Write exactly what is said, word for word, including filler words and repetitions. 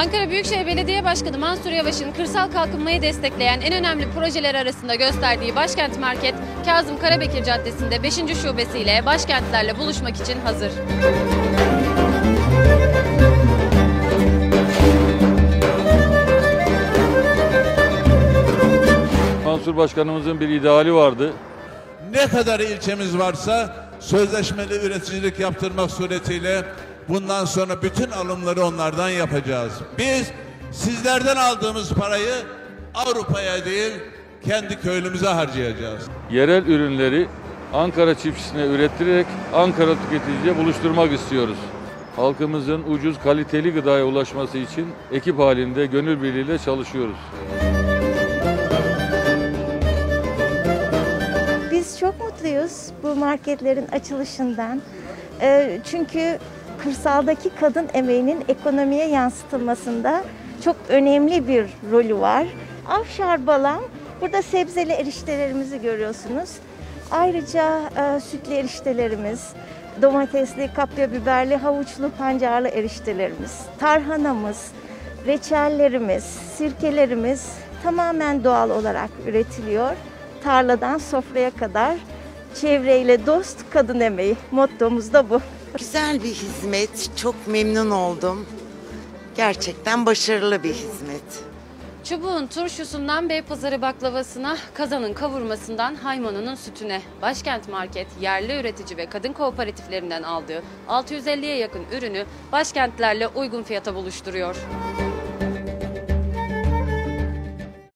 Ankara Büyükşehir Belediye Başkanı Mansur Yavaş'ın kırsal kalkınmayı destekleyen en önemli projeler arasında gösterdiği Başkent Market, Kazım Karabekir Caddesi'nde beşinci şubesiyle başkentlerle buluşmak için hazır. Mansur Başkanımızın bir ideali vardı. Ne kadar ilçemiz varsa sözleşmeli üreticilik yaptırmak suretiyle bundan sonra bütün alımları onlardan yapacağız. Biz sizlerden aldığımız parayı Avrupa'ya değil kendi köylümüze harcayacağız. Yerel ürünleri Ankara çiftçisine ürettirerek Ankara tüketiciye buluşturmak istiyoruz. Halkımızın ucuz, kaliteli gıdaya ulaşması için ekip halinde gönül birliğiyle çalışıyoruz. Biz çok mutluyuz bu marketlerin açılışından. Çünkü kırsaldaki kadın emeğinin ekonomiye yansıtılmasında çok önemli bir rolü var. Afşar Balam, burada sebzeli eriştelerimizi görüyorsunuz. Ayrıca e, sütlü eriştelerimiz, domatesli, kapya biberli, havuçlu, pancarlı eriştelerimiz, tarhanamız, reçellerimiz, sirkelerimiz tamamen doğal olarak üretiliyor. Tarladan sofraya kadar çevreyle dost, kadın emeği. Mottomuz da bu. Güzel bir hizmet, çok memnun oldum. Gerçekten başarılı bir hizmet. Çubuğun turşusundan Beypazarı baklavasına, kazanın kavurmasından Haymanı'nın sütüne, Başkent Market yerli üretici ve kadın kooperatiflerinden aldığı altı yüz elliye yakın ürünü başkentlerle uygun fiyata buluşturuyor.